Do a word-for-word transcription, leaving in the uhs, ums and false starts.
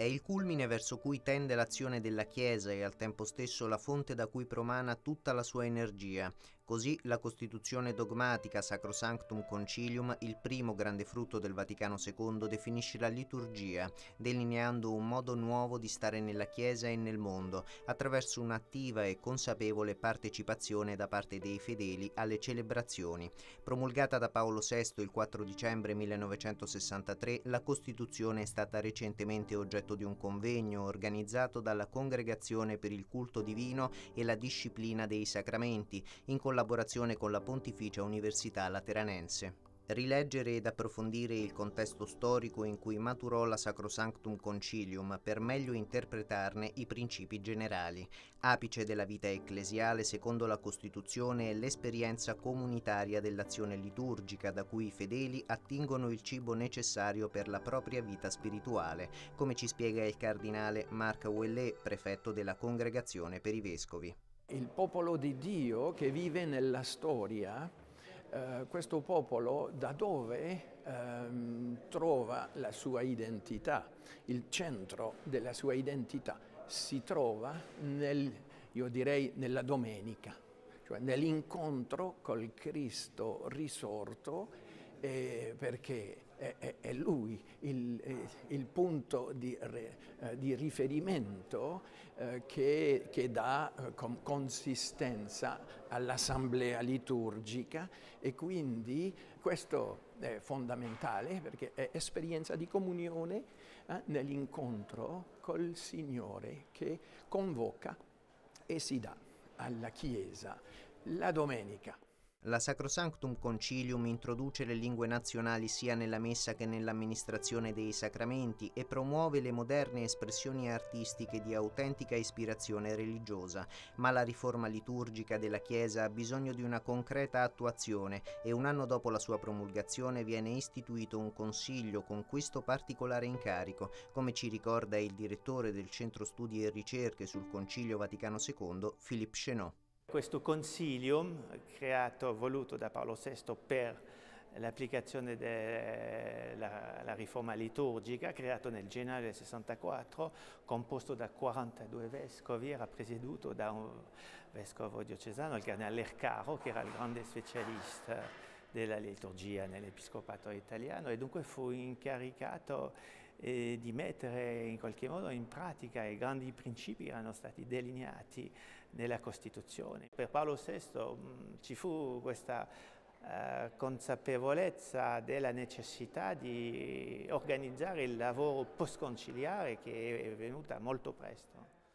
il culmine verso cui tende l'azione della Chiesa e al tempo stesso la fonte da cui promana tutta la sua energia. Così la Costituzione dogmatica Sacrosanctum Concilium, il primo grande frutto del Vaticano secondo, definisce la liturgia, delineando un modo nuovo di stare nella Chiesa e nel mondo, attraverso un'attiva e consapevole partecipazione da parte dei fedeli alle celebrazioni. Promulgata da Paolo sesto il quattro dicembre millenovecentosessantatré, la Costituzione è stata recentemente oggetto di un convegno organizzato dalla Congregazione per il Culto Divino e la Disciplina dei Sacramenti, in collaborazione con la Pontificia Università Lateranense. Rileggere ed approfondire il contesto storico in cui maturò la Sacrosanctum Concilium per meglio interpretarne i principi generali. Apice della vita ecclesiale secondo la Costituzione è l'esperienza comunitaria dell'azione liturgica da cui i fedeli attingono il cibo necessario per la propria vita spirituale, come ci spiega il cardinale Marc Ouellet, prefetto della Congregazione per i Vescovi. Il popolo di Dio che vive nella storia, Uh, questo popolo da dove um, trova la sua identità, il centro della sua identità si trova nel, io direi nella domenica, cioè nell'incontro col Cristo risorto, eh, perché è, è, è Lui il, il punto di, eh, di riferimento eh, che, che dà eh, con consistenza all'assemblea liturgica, e quindi questo è fondamentale perché è esperienza di comunione eh, nell'incontro col Signore che convoca e si dà alla Chiesa la domenica. La Sacrosanctum Concilium introduce le lingue nazionali sia nella messa che nell'amministrazione dei sacramenti e promuove le moderne espressioni artistiche di autentica ispirazione religiosa, ma la riforma liturgica della Chiesa ha bisogno di una concreta attuazione e un anno dopo la sua promulgazione viene istituito un consiglio con questo particolare incarico, come ci ricorda il direttore del Centro Studi e Ricerche sul Concilio Vaticano secondo, Philippe Chenot. Questo concilium, creato, voluto da Paolo sesto per l'applicazione della riforma liturgica, creato nel gennaio del sessantaquattro, composto da quarantadue vescovi, era presieduto da un vescovo diocesano, il cardinale Lercaro, che era il grande specialista della liturgia nell'episcopato italiano, e dunque fu incaricato eh, di mettere in qualche modo in pratica i grandi principi che erano stati delineati nella Costituzione. Per Paolo sesto mh, ci fu questa eh, consapevolezza della necessità di organizzare il lavoro postconciliare che è venuta molto presto.